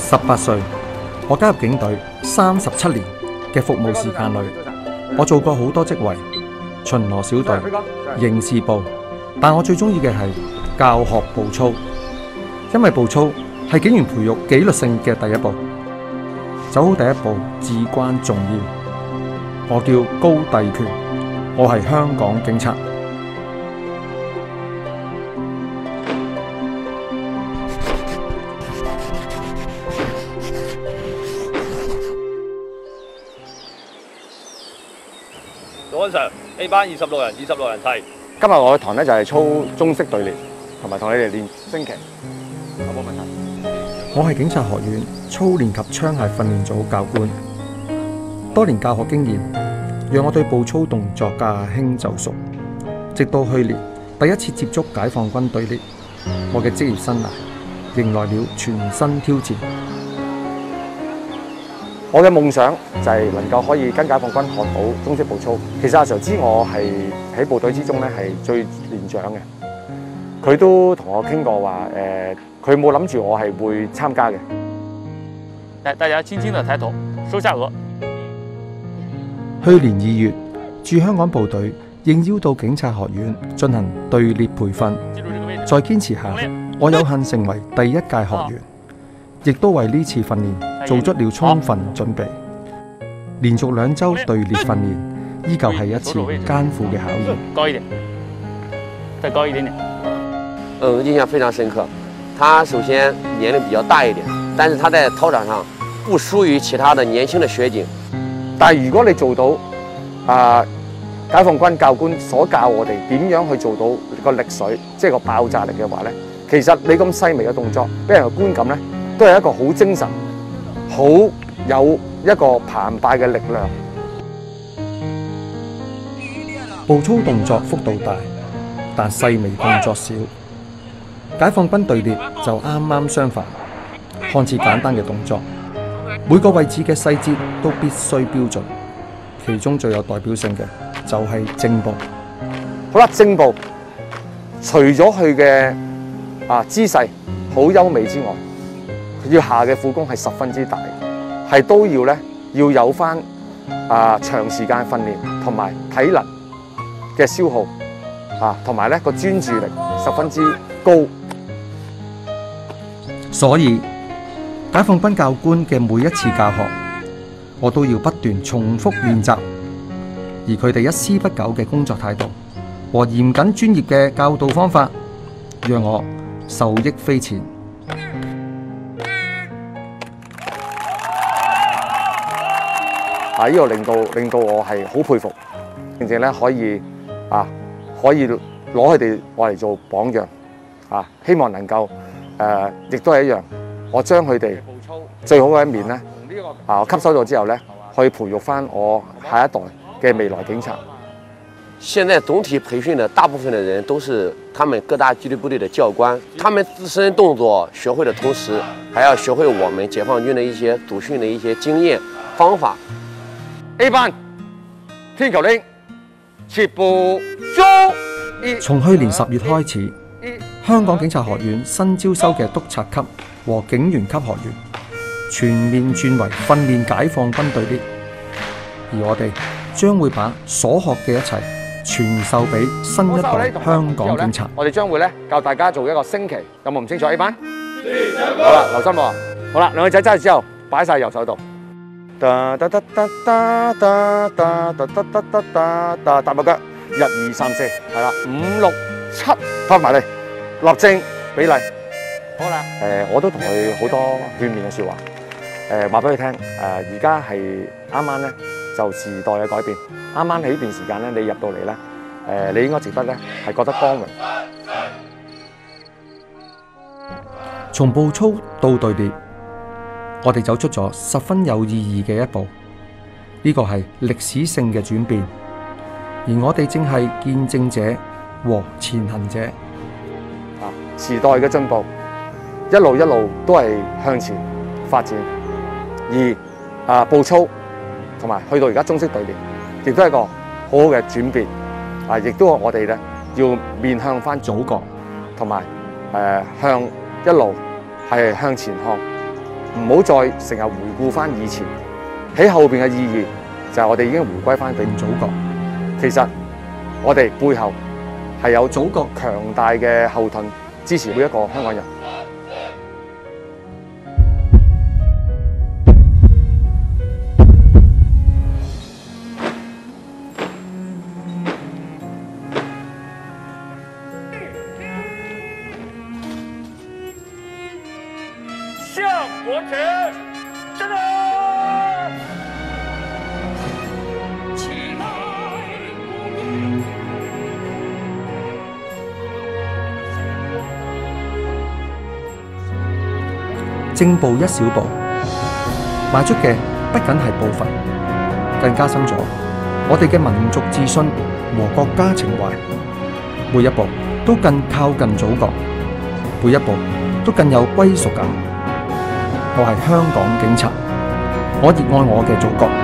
18歲，我加入警隊37年嘅服務時間裏，我做過好多職位，巡邏小隊、刑事部，但我最中意嘅係教學步操，因為步操係警員培育紀律性嘅第一步，走好第一步至關重要。我叫高帝權，我係香港警察。 早安 Sir，A 班26人提。 今日我嘅堂咧就係操中式隊列，同埋同你哋練升旗，有冇問題？ 我係警察學院操練及槍械訓練組教官，多年教學經驗讓我對步操動作駕輕就熟。直到去年第一次接觸解放軍隊列，我嘅職業生涯迎來了全新挑戰。 我嘅夢想就係能夠可以跟解放軍學到中式步操。其實阿 Sir 知我係喺部隊之中咧係最年長嘅，佢都同我傾過話佢冇諗住我係會參加嘅。 大家輕輕地抬頭，收下額。 去年2月，駐香港部隊應邀到警察學院進行隊列培訓，在堅持下，我有幸成為第一屆學員，亦都為呢次訓練做足了充分準備。連續2週隊列訓練，依舊係一次艱苦嘅考驗。 高一點，再高一點點。 印象非常深刻。他首先年齡比較大一點，但是他在操場上不輸於其他的年輕的學警。 但係如果你做到解放軍教官所教我哋點樣去做到個力水，即係個爆炸力嘅話咧，其實你咁細微嘅動作，俾人嘅觀感咧，都係一個好精神、好有一個澎湃嘅力量。 步操動作幅度大，但細微動作少。解放軍隊列就啱啱相反，看似簡單嘅動作，每個位置嘅細節都必須標準。其中最有代表性嘅就係正步。 好啦，正步除咗佢嘅姿勢好優美之外，佢要下嘅苦功係十分之大，係都要咧要有翻長時間訓練同埋體能嘅消耗同埋咧個專注力十分之高。 所以解放軍教官嘅每一次教學，我都要不斷重複練習，而佢哋一絲不苟嘅工作態度和嚴謹專業嘅教導方法，讓我受益匪淺。 呢個令到我係好佩服，正正咧可以攞佢哋我嚟做榜樣希望能夠亦都係一樣，我將佢哋最好嘅一面咧我吸收咗之後咧，可以培育翻我下一代嘅未來警察。 現在總體培訓的大部分的人都是他們各大紀律部隊的教官，他們自身動作學會的同時，還要學會我們解放軍的一些組訓的一些經驗方法。 A 班天球令，切步捉。 從去年10月開始，香港警察學院新招收嘅督察級和警員級學員全面轉為訓練解放軍隊列，而我哋將會把所學嘅一切傳授俾新一代香港警察。 我哋將會咧教大家做一個升旗，有冇唔清楚 A 班？好啦，留心喎。好啦，兩個仔揸住之後擺晒右手度。踏步腳，1、2、3、4，係啦，5、6、7，翻埋嚟，立正比例。好啦，我都同佢好多勸勉嘅説話，話俾佢聽，而家係啱啱咧就時代嘅改變，啱啱喺呢段時間咧，你入到嚟咧，你應該值得咧係覺得光榮。 從步操到隊列，我哋走出咗十分有意義嘅一步，呢個係歷史性嘅轉變，而我哋正係見證者和前行者。 時代嘅進步，一路都係向前發展，而步操同埋去到而家中式隊列，亦都係一個好好嘅轉變，亦都我哋咧要面向翻祖國，同埋一路係向前看。 唔好再成日回顧翻以前，喺後邊嘅意義就係我哋已經回歸翻俾祖國。其實我哋背後係有祖國強大嘅後盾支持每一個香港人。 向国耻，战斗！起来！ 正步一小步，邁出嘅不僅係步伐，更加深咗我哋嘅民族自信和國家情懷。每一步都更靠近祖國，每一步都更有歸屬感。我係香港警察，我熱愛我嘅祖國。